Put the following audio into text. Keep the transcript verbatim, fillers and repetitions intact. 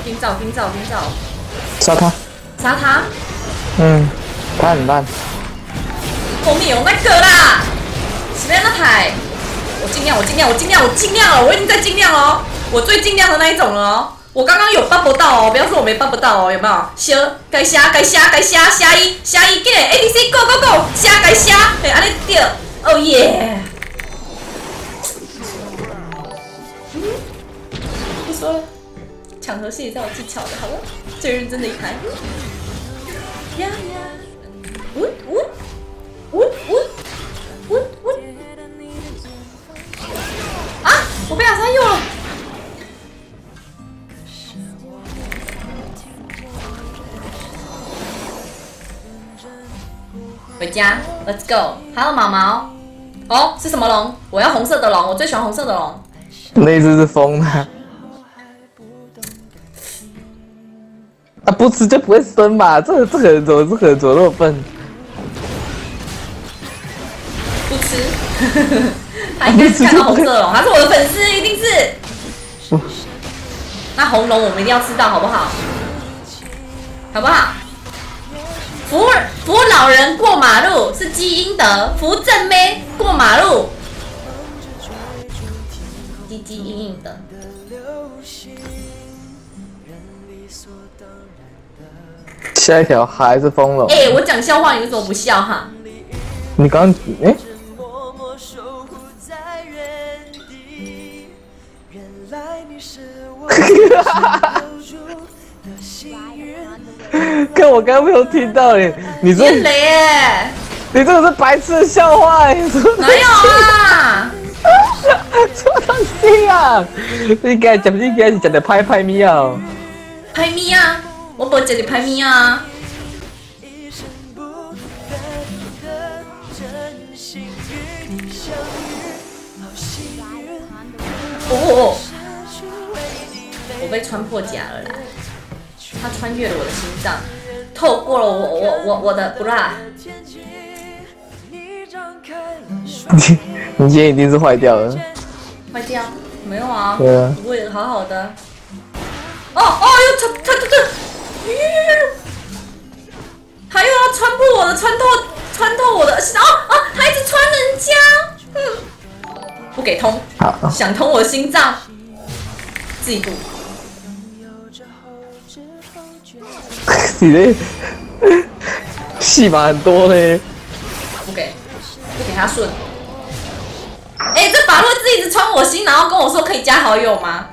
跟照跟照跟照。 杀他！ 杀他！ 嗯，他很烂。 后面有那个啦，前面那台，我尽量，我尽量，我尽量，我尽量了，我已经在尽量了，我最尽量的那一种了哦。我刚刚有办不到哦，不要说我没办不到哦，有没有？虾该虾该虾该虾虾一虾一，给 A D C go go go， 虾该虾，哎，安尼对，哦耶！嗯，不说了，抢头戏也是有技巧的，好了，最认真的一排。呀呀，呜呜。呜呜呜呜！啊！我被亚三用了。回家 ，Let's go。还有毛毛。哦，是什么龙？我要红色的龙，我最喜欢红色的龙。 那只是疯的。啊，不吃就不会生吧？这个这个人怎么这个人怎么那么笨？ 不吃，他应该是看到红色龙，他是我的粉丝，一定是。那红龙我们一定要吃到，好不好？好不好？扶扶老人过马路是积阴德，扶正妹过马路，积积阴阴的。 下一条还是疯了。 哎、欸，我讲笑话，你为什么不笑哈？ 你刚刚哎。欸看我刚刚没有听到你，你说雷耶！ 你这个是白痴的笑话，你说哪有啊？ 什么东西啊？你该讲，你该是讲的拍拍咪啊？ 拍咪啊！我无讲的拍咪啊！哦，我被穿破甲了啦！他穿越了我的心脏，透过了我我我我的 bra。 你你今天一定是坏掉了。 坏掉？没有啊。 对啊。 我也好好的。哦哦，又穿他这这，他又要穿破我的，穿透穿透我的，哦哦，他一直穿人家，嗯，不给通，想通我的心脏，自己赌。 你的戏码很多嘞。 不给，不给他顺。哎、欸，这法洛兹一直穿我心，然后跟我说可以加好友吗？